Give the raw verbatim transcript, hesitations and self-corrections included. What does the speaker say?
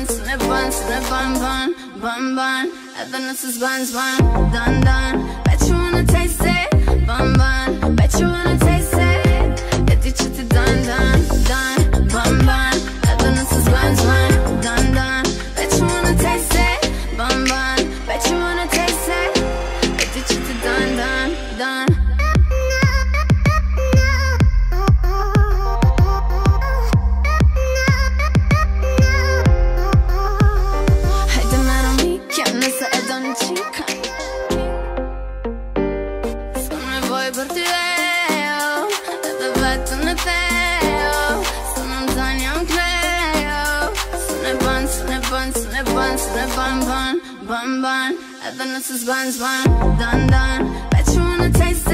bun, sune bun, sune bun, bun, bun, bun. Everything is buns, bun, done, done. Bet you wanna taste it, bun, bun. Bet you wanna taste it. Эти читы done, done, done, bun, bun. Everything is buns, bun, done, done. Bet you wanna taste it, bun, bun. Bet you wanna taste it. Эти читы done, done, done. Per ti veo, te vetto ne teo, sono un zagno un creo, sono e bun, sono e bun, sono e bun, sono e bun, bun, bun, bun, everything is buns, bun, done, done, bet you wanna taste